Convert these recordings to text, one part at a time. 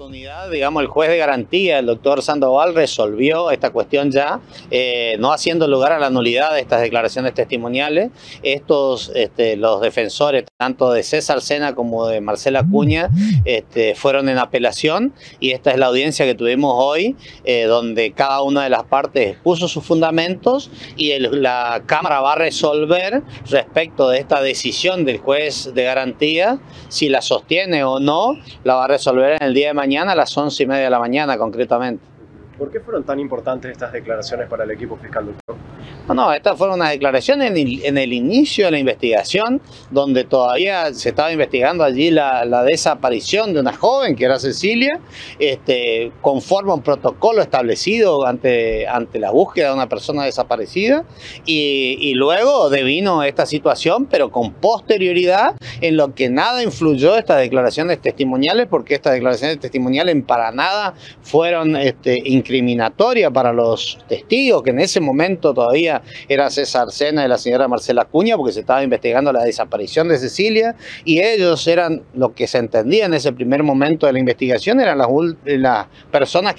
oportunidad, digamos, el juez de garantía, el doctor Sandoval, resolvió esta cuestión ya, no haciendo lugar a la nulidad de estas declaraciones testimoniales. Los defensores, tanto de César Sena como de Marcela Acuña, fueron en apelación, y esta es la audiencia que tuvimos hoy, donde cada una de las partes puso sus fundamentos y la Cámara va a resolver respecto de esta decisión del juez de garantía, si la sostiene o no. La va a resolver en el día de mañana a las 11:30 de la mañana concretamente. ¿Por qué fueron tan importantes estas declaraciones para el equipo fiscal, doctor? No, estas fueron unas declaraciones en el inicio de la investigación, donde todavía se estaba investigando allí la desaparición de una joven que era Cecilia, conforme a un protocolo establecido ante la búsqueda de una persona desaparecida, y luego devino esta situación, pero con posterioridad, en lo que nada influyó estas declaraciones testimoniales, porque estas declaraciones testimoniales para nada fueron incriminatorias para los testigos, que en ese momento todavía era César Sena y la señora Marcela Acuña, porque se estaba investigando la desaparición de Cecilia, y ellos eran, lo que se entendía en ese primer momento de la investigación, eran las personas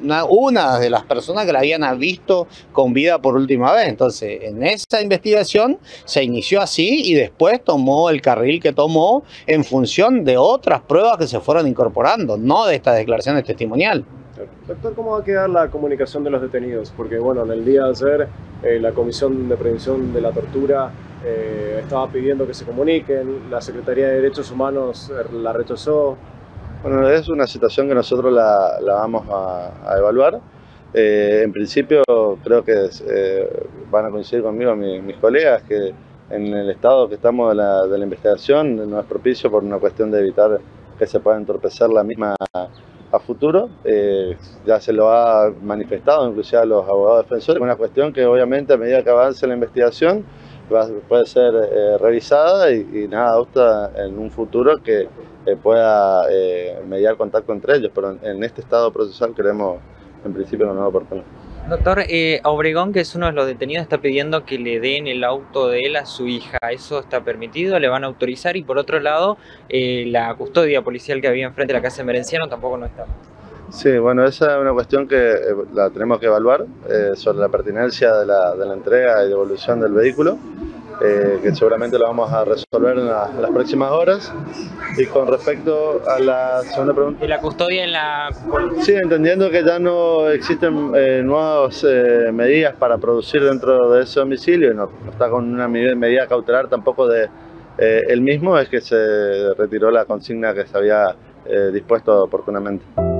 una de las personas que la habían visto con vida por última vez. Entonces, en esa investigación se inició así, y después tomó el carril que tomó en función de otras pruebas que se fueron incorporando, no de estas declaraciones testimoniales. Doctor, ¿cómo va a quedar la comunicación de los detenidos? Porque bueno, en el día de ayer la Comisión de Prevención de la Tortura estaba pidiendo que se comuniquen, la Secretaría de Derechos Humanos la rechazó. Bueno, es una situación que nosotros la vamos a evaluar. En principio creo que van a coincidir conmigo mis colegas que en el estado que estamos de la investigación no es propicio, por una cuestión de evitar que se pueda entorpecer la misma a futuro. Ya se lo ha manifestado inclusive a los abogados defensores, una cuestión que obviamente a medida que avance la investigación puede ser revisada, y nada obsta en un futuro que pueda mediar contacto entre ellos, pero en este estado procesal creemos en principio no es oportuno. Doctor, Obregón, que es uno de los detenidos, está pidiendo que le den el auto de él a su hija. ¿Eso está permitido? ¿Le van a autorizar? Y por otro lado, la custodia policial que había enfrente de la casa de Merenciano tampoco no está. Sí, bueno, esa es una cuestión que la tenemos que evaluar, sobre la pertinencia de la entrega y devolución del vehículo, que seguramente lo vamos a resolver en las próximas horas. Y con respecto a la segunda pregunta... ¿Y la custodia en la...? Sí, entendiendo que ya no existen nuevas medidas para producir dentro de ese domicilio, y no está con una medida cautelar tampoco de el mismo, es que se retiró la consigna que se había dispuesto oportunamente.